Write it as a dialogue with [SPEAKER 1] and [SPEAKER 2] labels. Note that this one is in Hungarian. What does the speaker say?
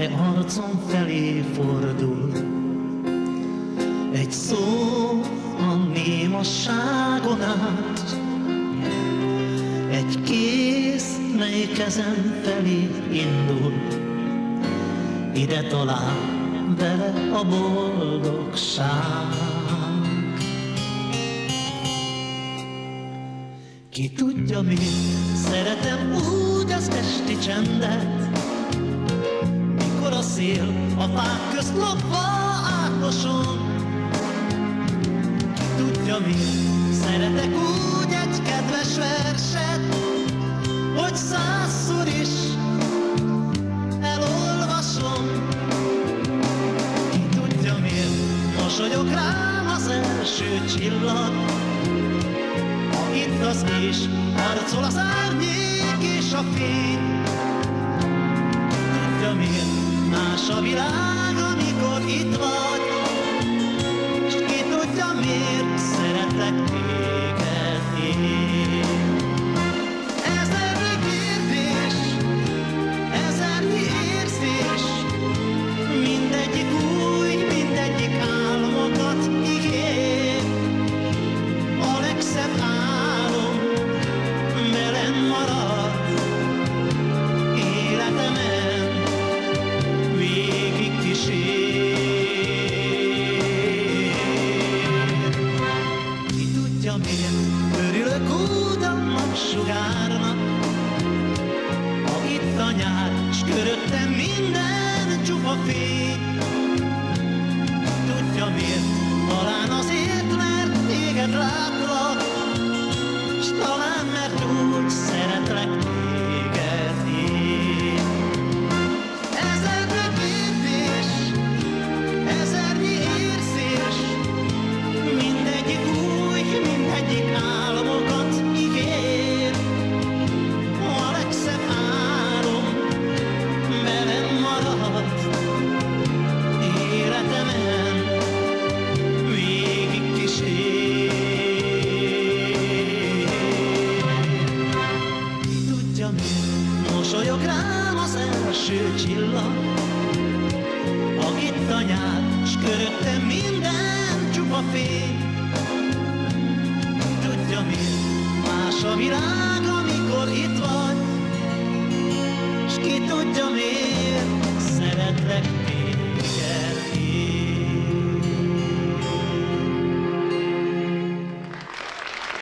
[SPEAKER 1] mely arcom felé fordul. Egy szó a némasságon át, egy kéz, mely kezem felé indul. Ide talál vele a boldogság. Ki tudja miért szeretem úgy az esti csendet, mikor a szél a fák közt lopva átmoson. Ki tudja miért szeretek úgy egy kedves verset, hogy 100-szor is elolvasom. Ki tudja miért mosolyog rám az első csillag, ha itt az és harcol az árnyék és a fény. Ki tudja miért más a világ, amikor itt vagy, és ki tudja miért szeretlek téged én. Ezernyi kérdés, ezernyi érzés, mindegyik új, mindegyik álmokat ígér. A legszebb álom velem marad, életemen végig kísér. Ki tudja miért örülök úgy a napsugárnak, ha itt a nyár, s köröttem minden csupa fény. Tudja miért? Talán azért, mert téged látlak, s talán mert úgy szeretlek téged én. Ezernyi kérdés, ezernyi érzés, mindegyik új, mindegyik álmokat ígér. A legszebb álom velem marad, életemen végig kísér. Ki tudja miért mosolyog rám az első csillag, ha itt a nyár, s köröttem minden csupa fény. Ki tudja miért más a világ, amikor itt vagy, s ki tudja miért